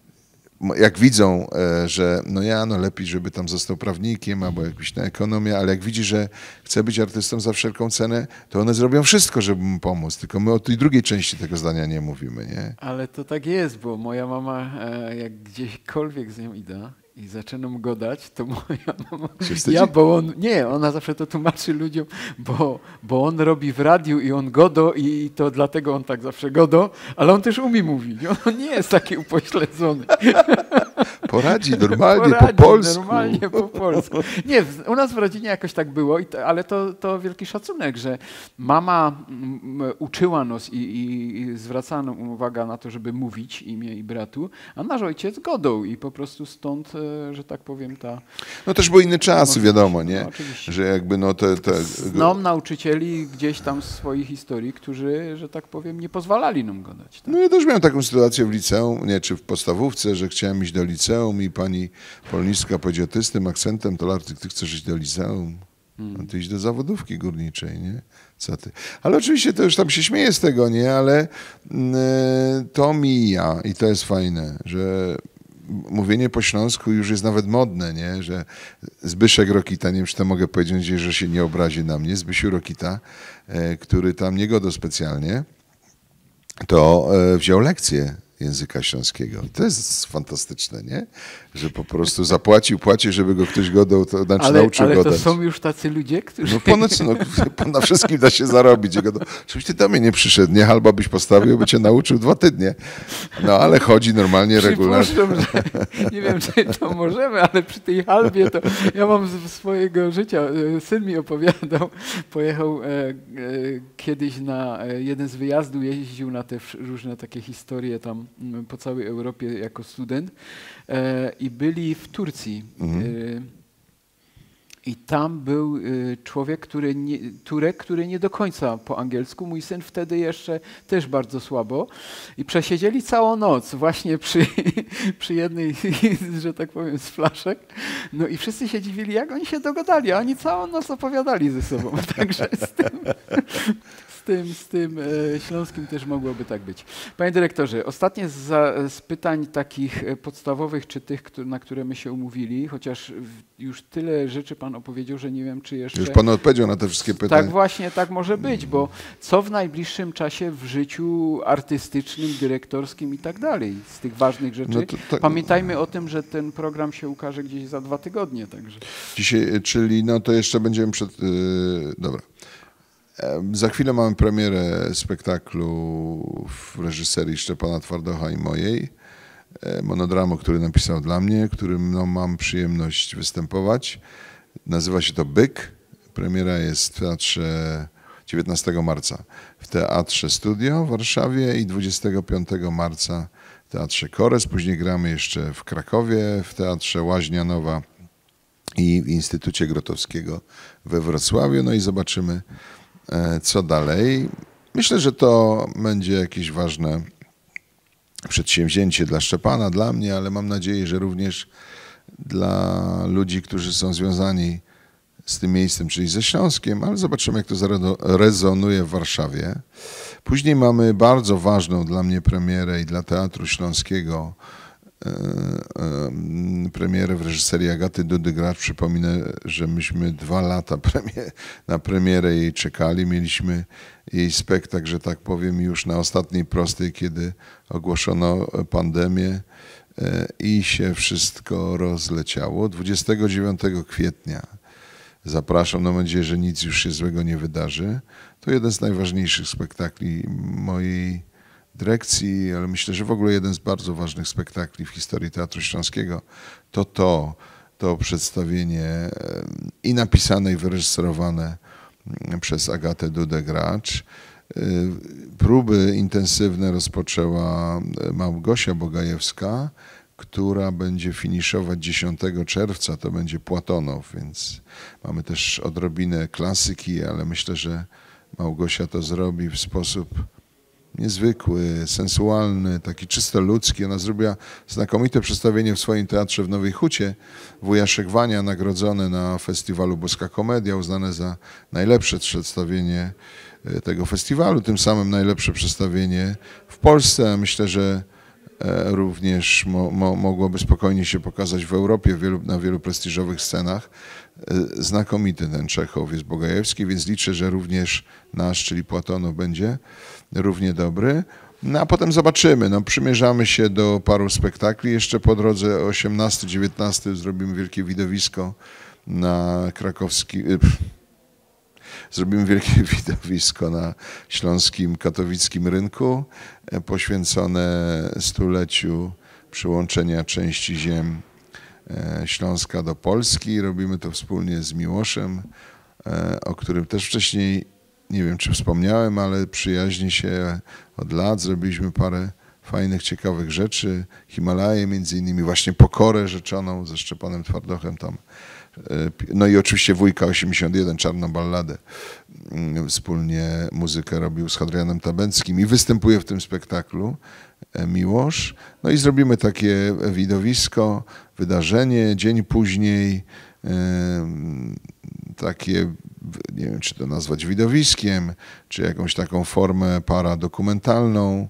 jak widzą, że no ja, no lepiej, żeby tam został prawnikiem albo jakbyś na ekonomię, ale jak widzi, że chce być artystą za wszelką cenę, to one zrobią wszystko, żeby mu pomóc. Tylko my o tej drugiej części tego zdania nie mówimy, nie? Ale to tak jest, bo moja mama, jak gdzieśkolwiek z nią idę, i zaczynam gadać, to moja mama, ja, bo on, nie, ona zawsze to tłumaczy ludziom, bo, bo on robi w radiu i on godo i to dlatego on tak zawsze godo, ale on też umie mówić, on nie jest taki upośledzony. Poradzi normalnie Poradzi, po polsku. normalnie po polsku. Nie, w, u nas w rodzinie jakoś tak było, i to, ale to, to wielki szacunek, że mama m, uczyła nas i, i, i zwracała nam uwagę na to, żeby mówić imię i bratu, a nasz ojciec godą i po prostu stąd, że tak powiem, ta... No też były inne czasy, wiadomo, nie? No, oczywiście. Że jakby no te... te... Znam nauczycieli gdzieś tam z swojej historii, którzy, że tak powiem, nie pozwalali nam gadać. Tak? No ja też miałem taką sytuację w liceum, nie, czy w podstawówce, że chciałem iść do liceum i pani polnistka powiedziała, ty z tym akcentem, to Lartyk, ty chcesz iść do liceum, hmm. a ty iść do zawodówki górniczej, nie? Co ty? Ale oczywiście to już tam się śmieje z tego, nie? Ale yy, to mija i to jest fajne, że mówienie po śląsku już jest nawet modne, nie? Że Zbyszek Rokita, nie wiem, czy to mogę powiedzieć, że się nie obrazi na mnie, Zbysiu Rokita, e, który tam nie godo specjalnie, to e, wziął lekcję języka śląskiego. To jest fantastyczne, nie? Że po prostu zapłacił, płaci, żeby go ktoś godał, to znaczy ale, nauczył ale godać. Ale to są już tacy ludzie, którzy... No ponoć, no, na wszystkim da się zarobić. Żebyś ty do mnie nie przyszedł, nie? Halba byś postawił, by cię nauczył dwa tygodnie. No ale chodzi normalnie, regularnie. Że, nie wiem, czy to możemy, ale przy tej halbie to ja mam z swojego życia, syn mi opowiadał, pojechał e, e, kiedyś na e, jeden z wyjazdów, jeździł na te różne takie historie tam m, po całej Europie jako student e, i byli w Turcji. Mhm. E, I tam był y, człowiek, który nie, Turek, który nie do końca po angielsku. Mój syn wtedy jeszcze też bardzo słabo. I przesiedzieli całą noc właśnie przy, przy jednej, że tak powiem, z flaszek. No i wszyscy się dziwili, jak oni się dogadali, a oni całą noc opowiadali ze sobą. Także z tym, z tym, z tym e, śląskim też mogłoby tak być. Panie dyrektorze, ostatnie z, z pytań takich podstawowych, czy tych, który, na które my się umówili, chociaż już tyle rzeczy pan opowiedział, że nie wiem, czy jeszcze... Już pan odpowiedział na te wszystkie pytania. Tak właśnie, tak może być, bo co w najbliższym czasie w życiu artystycznym, dyrektorskim i tak dalej, z tych ważnych rzeczy. No to, to... Pamiętajmy o tym, że ten program się ukaże gdzieś za dwa tygodnie. Także. Dzisiaj, czyli no to jeszcze będziemy przed... Yy, dobra. Za chwilę mamy premierę spektaklu w reżyserii Szczepana Twardocha i mojej. Monodramu, który napisał dla mnie, którym no, mam przyjemność występować. Nazywa się to Byk. Premiera jest w teatrze dziewiętnastego marca w Teatrze Studio w Warszawie i dwudziestego piątego marca w Teatrze Kores. Później gramy jeszcze w Krakowie w Teatrze Łaźnia Nowa i w Instytucie Grotowskiego we Wrocławiu. No i zobaczymy, co dalej. Myślę, że to będzie jakieś ważne przedsięwzięcie dla Szczepana, dla mnie, ale mam nadzieję, że również dla ludzi, którzy są związani z tym miejscem, czyli ze Śląskiem, ale zobaczymy, jak to zarezonuje w Warszawie. Później mamy bardzo ważną dla mnie premierę i dla Teatru Śląskiego e, e, premierę w reżyserii Agaty Dudy-Gracz. Przypominę, że myśmy dwa lata premier, na premierę jej czekali. Mieliśmy jej spektakl, że tak powiem, już na ostatniej prostej, kiedy ogłoszono pandemię e, i się wszystko rozleciało. dwudziestego dziewiątego kwietnia zapraszam, mam nadzieję, że nic już się złego nie wydarzy. To jeden z najważniejszych spektakli mojej dyrekcji, ale myślę, że w ogóle jeden z bardzo ważnych spektakli w historii Teatru Śląskiego. To to, to przedstawienie i napisane, i wyreżyserowane przez Agatę Dudę-Gracz. Próby intensywne rozpoczęła Małgosia Bogajewska, która będzie finiszować dziesiątego czerwca, to będzie Płatonow, więc mamy też odrobinę klasyki, ale myślę, że Małgosia to zrobi w sposób niezwykły, sensualny, taki czysto ludzki. Ona zrobiła znakomite przedstawienie w swoim teatrze w Nowej Hucie. Wuja Szegwania, nagrodzone na festiwalu Boska Komedia, uznane za najlepsze przedstawienie tego festiwalu, tym samym najlepsze przedstawienie w Polsce. Myślę, że również mo, mo, mogłoby spokojnie się pokazać w Europie wielu, na wielu prestiżowych scenach. Znakomity ten Czechow jest Bogajewski, więc liczę, że również nasz, czyli Płatonow, będzie równie dobry. No a potem zobaczymy. No, przymierzamy się do paru spektakli. Jeszcze po drodze osiemnasty dziewiętnasty zrobimy wielkie widowisko na krakowski... Zrobimy wielkie widowisko na śląskim, katowickim rynku poświęcone stuleciu przyłączenia części ziem Śląska do Polski. Robimy to wspólnie z Miłoszem, o którym też wcześniej, nie wiem czy wspomniałem, ale przyjaźni się od lat. Zrobiliśmy parę fajnych, ciekawych rzeczy. Himalaje między innymi, właśnie Pokorę Rzeczoną ze Szczepanem Twardochem tam. No i oczywiście Wujka osiemdziesiąt jeden, Czarną balladę. Wspólnie muzykę robił z Hadrianem Tabęckim i występuje w tym spektaklu Miłosz. No i zrobimy takie widowisko, wydarzenie, dzień później takie, nie wiem czy to nazwać widowiskiem, czy jakąś taką formę paradokumentalną.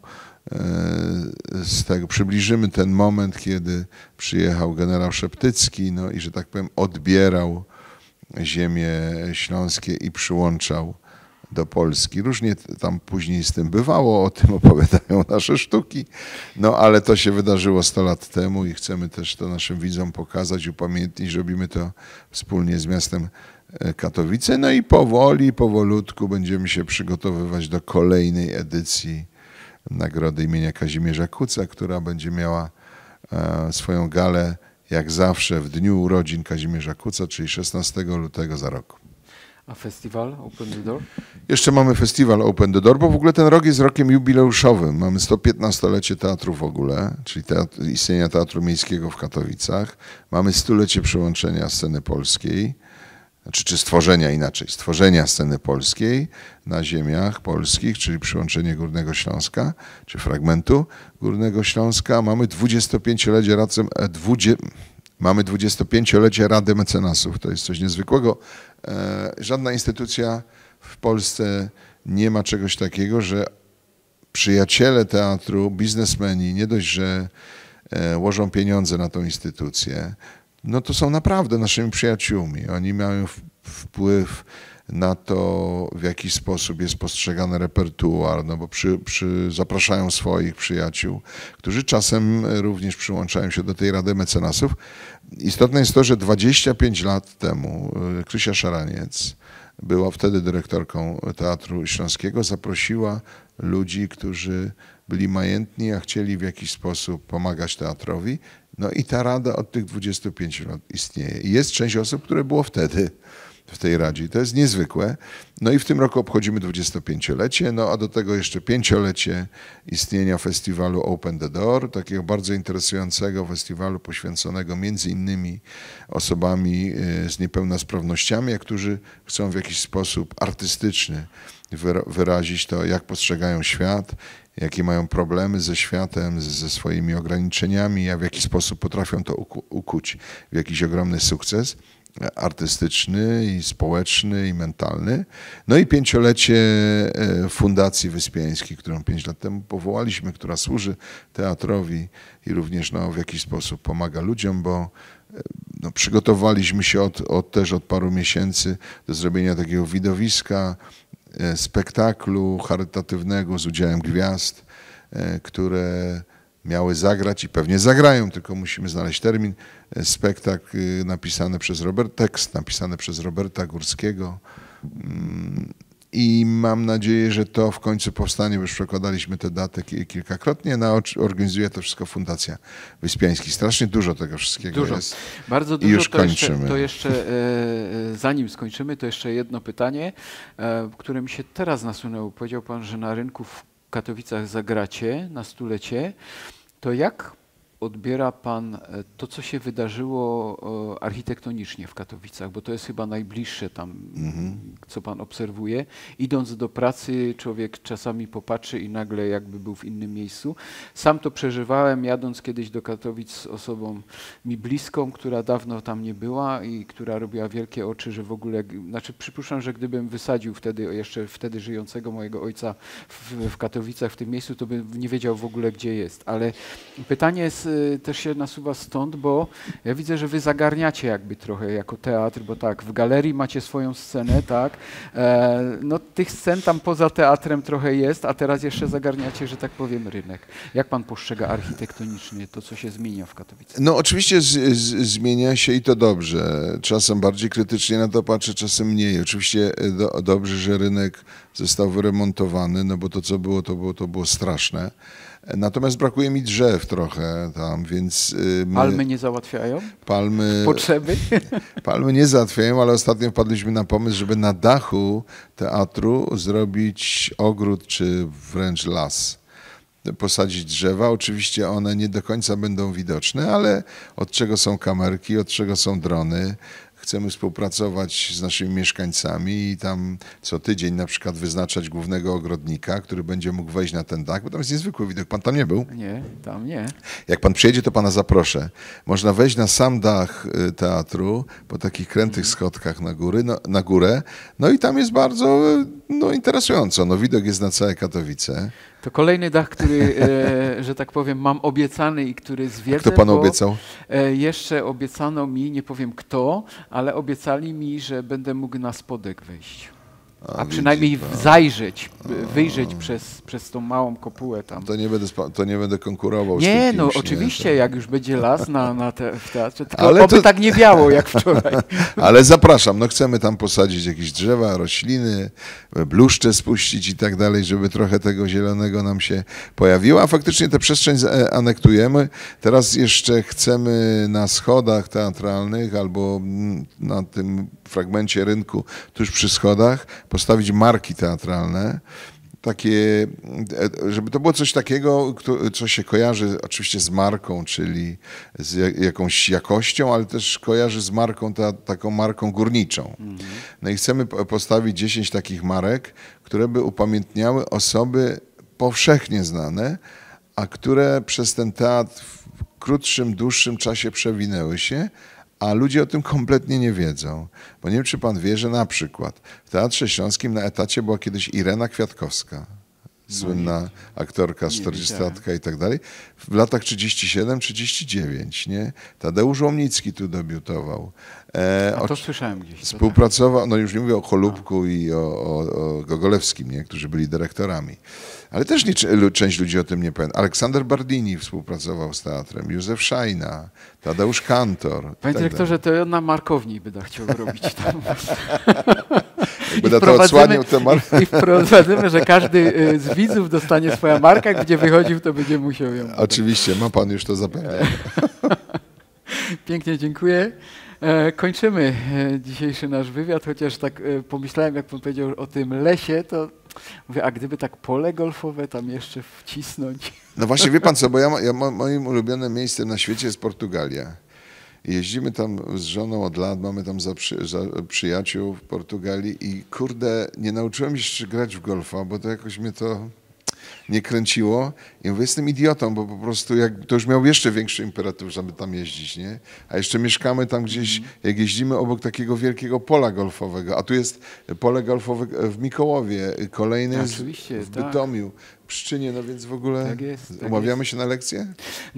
Z tego przybliżymy ten moment, kiedy przyjechał generał Szeptycki, no i że tak powiem odbierał ziemie śląskie i przyłączał do Polski. Różnie tam później z tym bywało, o tym opowiadają nasze sztuki, no ale to się wydarzyło sto lat temu i chcemy też to naszym widzom pokazać, upamiętnić. Robimy to wspólnie z miastem Katowice, no i powoli, powolutku będziemy się przygotowywać do kolejnej edycji Nagrody imienia Kazimierza Kuca, która będzie miała e, swoją galę jak zawsze w dniu urodzin Kazimierza Kuca, czyli szesnastego lutego za rok. A festiwal Open the Door? Jeszcze mamy festiwal Open the Door, bo w ogóle ten rok jest rokiem jubileuszowym. Mamy sto piętnastolecie teatru w ogóle, czyli teatr, istnienia Teatru Miejskiego w Katowicach. Mamy stulecie przyłączenia sceny polskiej. Czy, czy stworzenia inaczej, stworzenia sceny polskiej na ziemiach polskich, czyli przyłączenie Górnego Śląska, czy fragmentu Górnego Śląska. Mamy dwudziestopięciolecie Rady, mamy dwudziestopięciolecie Rady Mecenasów. To jest coś niezwykłego. Żadna instytucja w Polsce nie ma czegoś takiego, że przyjaciele teatru, biznesmeni, nie dość, że łożą pieniądze na tą instytucję, no to są naprawdę naszymi przyjaciółmi. Oni mają wpływ na to, w jaki sposób jest postrzegany repertuar, no bo przy, przy, zapraszają swoich przyjaciół, którzy czasem również przyłączają się do tej Rady Mecenasów. Istotne jest to, że dwadzieścia pięć lat temu Krysia Szaraniec była wtedy dyrektorką Teatru Śląskiego, zaprosiła ludzi, którzy byli majętni, a chcieli w jakiś sposób pomagać teatrowi. No i ta rada od tych dwudziestu pięciu lat istnieje. I jest część osób, które było wtedy w tej radzie. I to jest niezwykłe. No i w tym roku obchodzimy dwudziestopięciolecie, no a do tego jeszcze pięciolecie istnienia festiwalu Open the Door, takiego bardzo interesującego festiwalu poświęconego między innymi osobami z niepełnosprawnościami, którzy chcą w jakiś sposób artystyczny wyrazić to, jak postrzegają świat, jakie mają problemy ze światem, ze swoimi ograniczeniami, a w jaki sposób potrafią to ukuć w jakiś ogromny sukces artystyczny i społeczny i mentalny. No i pięciolecie Fundacji Wyspiańskiej, którą pięć lat temu powołaliśmy, która służy teatrowi i również no, w jakiś sposób pomaga ludziom, bo no, przygotowaliśmy się od, od, też od paru miesięcy do zrobienia takiego widowiska, spektaklu charytatywnego z udziałem gwiazd, które miały zagrać i pewnie zagrają, tylko musimy znaleźć termin. Spektakl napisany przez Robert, tekst napisany przez Roberta Górskiego i mam nadzieję, że to w końcu powstanie, bo już przekładaliśmy tę datę kilkakrotnie. No, organizuje to wszystko Fundacja Wyspiański. Strasznie dużo tego wszystkiego dużo. jest. Bardzo dużo. I już to kończymy. Jeszcze, to jeszcze, e, zanim skończymy, to jeszcze jedno pytanie, e, które mi się teraz nasunęło. Powiedział pan, że na rynku w Katowicach zagracie na stulecie. To jak odbiera pan to, co się wydarzyło architektonicznie w Katowicach, bo to jest chyba najbliższe tam, mhm. co pan obserwuje. Idąc do pracy, człowiek czasami popatrzy i nagle jakby był w innym miejscu. Sam to przeżywałem, jadąc kiedyś do Katowic z osobą mi bliską, która dawno tam nie była i która robiła wielkie oczy, że w ogóle, znaczy przypuszczam, że gdybym wysadził wtedy, jeszcze wtedy żyjącego mojego ojca w, w Katowicach, w tym miejscu, to bym nie wiedział w ogóle, gdzie jest. Ale pytanie jest, też się nasuwa stąd, bo ja widzę, że wy zagarniacie jakby trochę jako teatr, bo tak, w galerii macie swoją scenę, tak, e, no tych scen tam poza teatrem trochę jest, a teraz jeszcze zagarniacie, że tak powiem, rynek. Jak pan postrzega architektonicznie to, co się zmienia w Katowicach? No oczywiście z, z, zmienia się i to dobrze. Czasem bardziej krytycznie na to patrzę, czasem mniej. Oczywiście do, dobrze, że rynek został wyremontowany, no bo to, co było, to było, to było straszne. Natomiast brakuje mi drzew trochę tam, więc... My, palmy nie załatwiają? Palmy... Potrzeby? Palmy nie załatwiają, ale ostatnio wpadliśmy na pomysł, żeby na dachu teatru zrobić ogród czy wręcz las. Posadzić drzewa. Oczywiście one nie do końca będą widoczne, ale od czego są kamerki, od czego są drony. Chcemy współpracować z naszymi mieszkańcami i tam co tydzień na przykład wyznaczać głównego ogrodnika, który będzie mógł wejść na ten dach, bo tam jest niezwykły widok. Pan tam nie był? Nie, tam nie. Jak pan przyjedzie, to pana zaproszę. Można wejść na sam dach teatru po takich krętych schodkach na, góry, no, na górę. No i tam jest bardzo no, interesująco. No, widok jest na całe Katowice. To kolejny dach, który, e, że tak powiem, mam obiecany i który zwiedzę. Kto panu obiecał? E, jeszcze obiecano mi, nie powiem kto, ale obiecali mi, że będę mógł na spodek wejść. A, A przynajmniej zajrzeć, wyjrzeć przez, przez tą małą kopułę tam. To nie będę, to nie będę konkurował nie, z tym no kimś, oczywiście, nie, jak już będzie las na, na te, w teatrze, tylko ale oby to... tak nie biało jak wczoraj. Ale zapraszam, no chcemy tam posadzić jakieś drzewa, rośliny, bluszcze spuścić i tak dalej, żeby trochę tego zielonego nam się pojawiło, a faktycznie tę przestrzeń anektujemy. Teraz jeszcze chcemy na schodach teatralnych albo na tym fragmencie rynku tuż przy schodach postawić marki teatralne, takie, żeby to było coś takiego, co się kojarzy oczywiście z marką, czyli z jakąś jakością, ale też kojarzy z marką, ta, taką marką górniczą. No i chcemy postawić dziesięć takich marek, które by upamiętniały osoby powszechnie znane, a które przez ten teatr w krótszym, dłuższym czasie przewinęły się, a ludzie o tym kompletnie nie wiedzą. Bo nie wiem, czy pan wie, że na przykład w Teatrze Śląskim na etacie była kiedyś Irena Kwiatkowska, słynna aktorka, czterdziestolatka i tak dalej, w latach trzydzieści siedem trzydzieści dziewięć, nie? Tadeusz Łomnicki tu debiutował. E, A to słyszałem gdzieś. Współpracował, no już nie mówię o Cholubku a. i o, o, o Gogolewskim, nie? Którzy byli dyrektorami. Ale też nie, część ludzi o tym nie pamięta. Aleksander Bardini współpracował z teatrem, Józef Szajna, Tadeusz Kantor. Panie tak dyrektorze, to ja na Markowni by chciał robić tam. Będę to odsłaniał te marki. I wprowadzimy, że każdy z widzów dostanie swoją markę, gdzie wychodził, to będzie musiał ją. Oczywiście, ma pan już to zapewnione. Pięknie dziękuję. Kończymy dzisiejszy nasz wywiad, chociaż tak pomyślałem, jak pan powiedział o tym lesie, to mówię, a gdyby tak pole golfowe tam jeszcze wcisnąć. No właśnie, wie pan co, bo ja, ja moim ulubionym miejscem na świecie jest Portugalia. Jeździmy tam z żoną od lat, mamy tam za, przy, za przyjaciół w Portugalii i kurde, nie nauczyłem się jeszcze grać w golfa, bo to jakoś mnie to nie kręciło. I mówię, jestem idiotą, bo po prostu jak, to już miał jeszcze większy imperatyw, żeby tam jeździć, nie? A jeszcze mieszkamy tam gdzieś, jak jeździmy obok takiego wielkiego pola golfowego, a tu jest pole golfowe w Mikołowie, kolejne jest w Bytomiu, Pszczynie, no więc w ogóle tak jest, tak umawiamy jest. się na lekcję? No,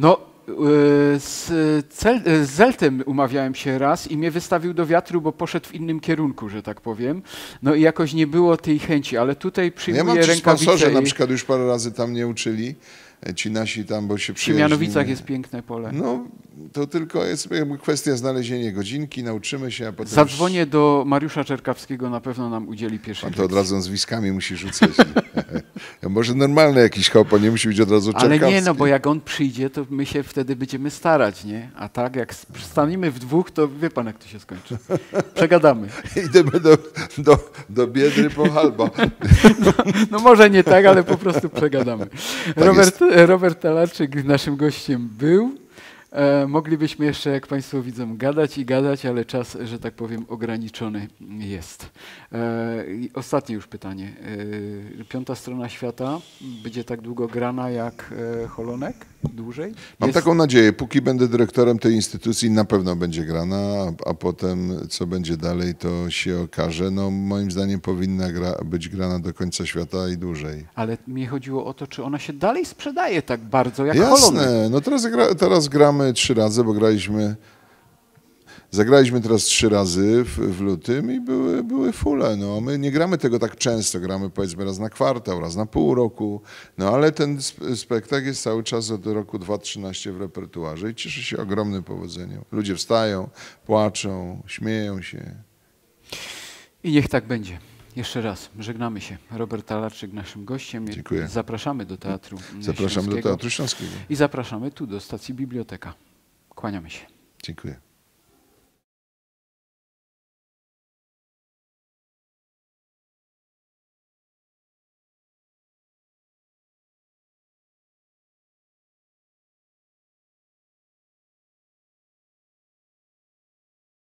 z, Cel z Zeltem umawiałem się raz i mnie wystawił do wiatru, bo poszedł w innym kierunku, że tak powiem. No i jakoś nie było tej chęci, ale tutaj przyjmuję ja mam ci rękawice. sponsorzy i... na przykład już parę razy tam nie uczyli. Ci nasi tam, bo się W przyjaźnili. Siemianowicach jest piękne pole. No, to tylko jest jakby kwestia znalezienia godzinki, nauczymy się, a potem... Zadzwonię już... do Mariusza Czerkawskiego, na pewno nam udzieli pierwszej Pan to od lekcji. razu nazwiskami musi rzucać. Może normalny jakiś hopo, nie musi być od razu Czerkawski. Ale nie, no bo jak on przyjdzie, to my się wtedy będziemy starać, nie? A tak, jak stanimy w dwóch, to wie pan, jak to się skończy. Przegadamy. Idziemy do, do, do Biedry po Halba. No, no może nie tak, ale po prostu przegadamy. Tak Robert, Robert Talarczyk naszym gościem był. E, moglibyśmy jeszcze, jak Państwo widzą, gadać i gadać, ale czas, że tak powiem, ograniczony jest. E, i ostatnie już pytanie. E, piąta strona świata będzie tak długo grana jak e, Holonek? Dłużej? Mam Jest... taką nadzieję, póki będę dyrektorem tej instytucji, na pewno będzie grana, a, a potem co będzie dalej, to się okaże. No, moim zdaniem powinna gra, być grana do końca świata i dłużej. Ale mi chodziło o to, czy ona się dalej sprzedaje tak bardzo jak Holonek. Jasne, no teraz, gra, teraz gramy trzy razy, bo graliśmy, zagraliśmy teraz trzy razy w, w lutym i były, były fule. No. My nie gramy tego tak często, gramy powiedzmy raz na kwartał, raz na pół roku, no ale ten spektakl jest cały czas od roku dwa tysiące trzynastego w repertuarze i cieszy się ogromnym powodzeniem. Ludzie wstają, płaczą, śmieją się. I niech tak będzie. Jeszcze raz żegnamy się. Robert Talarczyk naszym gościem. Dziękuję. Zapraszamy do Teatru Zapraszamy do Teatru Śląskiego. I zapraszamy tu do stacji Biblioteka. Kłaniamy się. Dziękuję.